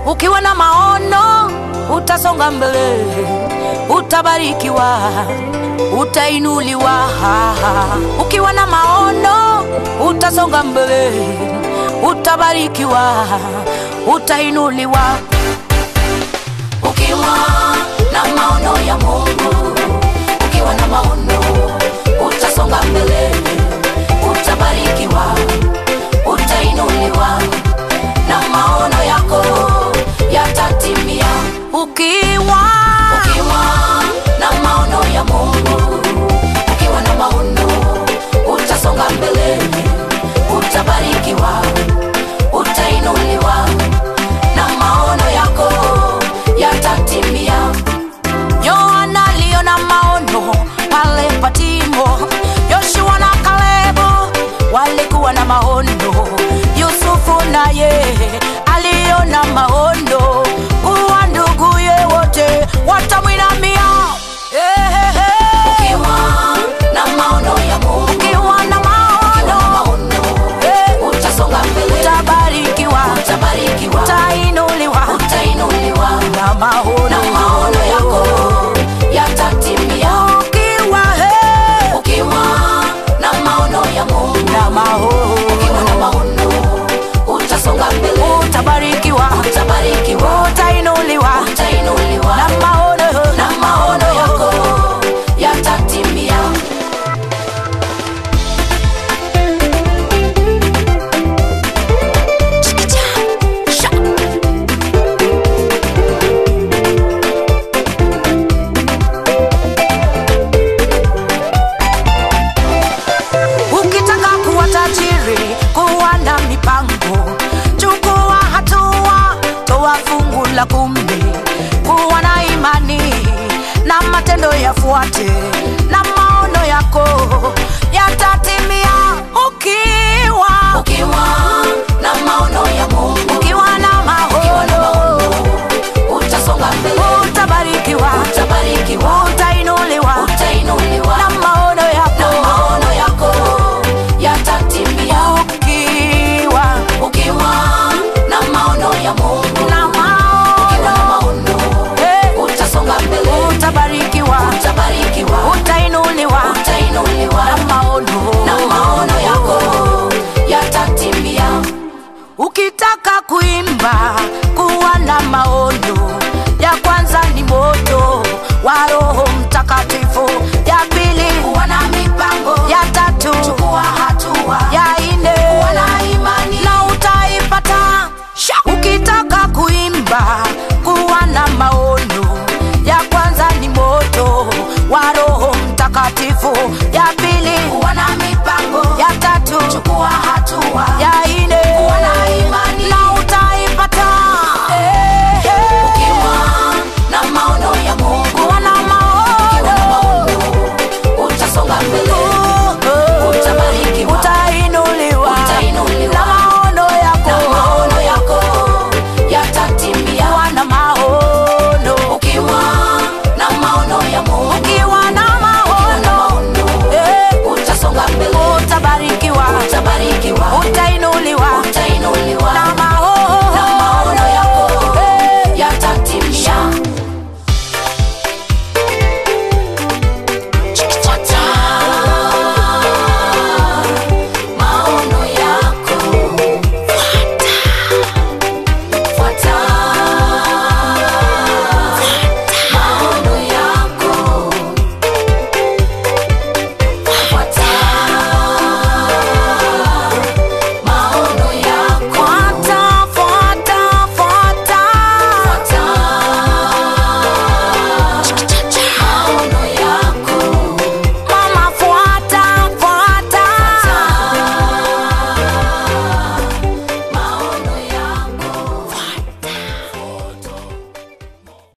Ukiwa na maono utasonga mbele, utabarikiwa, utainuliwa. Ukiwa na maono utasonga mbele, utabarikiwa, utainuliwa. Ukiwa na maono ya Mungu, ukiwa na maono utasonga mbele, utabarikiwa, utainuliwa, na maono yako yatatimia. Ukiwa na maono ya Mungu, ukiwa na maono utasonga mbele, utabarikiwa, utainuliwa, na maono yako yatatimia. Yohana aliona maono pale Patimo, Yoshua na Kalebo walikuwa na maono, Yusufu naye aliona maono, kuwa nduguye wote watamwinamia. Ukiwa na maono ya Mungu, ukiwa na maono utasonga mbele, utabarikiwa, utainuliwa, na maono yako yatatimia. Ukiwa na maono ya Mungu, ukiwa na maono utasonga mbele, utabarikiwa, utainuliwa, na maono yako yatatimia. Ukitaka kuwa tajiri, kuwa na mipango, chukua hatua, toa fungu la 10, kuwa na imani na matendo yafuate, na maono yako yatatimia. Ukiwa na maono ya Mungu, ukiwa na maono utasonga mbele, utabarikiwa, utainuliwa, na maono yako yatatimia. Ukiwa na maono ya Mungu, ukiwa na maono utasonga mbele, utabarikiwa, utainuliwa, na maono yako yatatimia. Ukitaka kuimba